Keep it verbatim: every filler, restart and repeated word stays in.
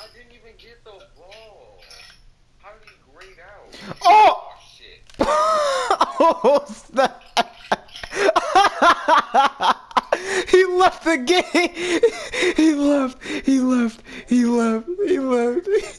didn't even get the ball. How did he grade out? Oh! Oh shit. Oh, snap. He left the game. He left. He left. He left. He left.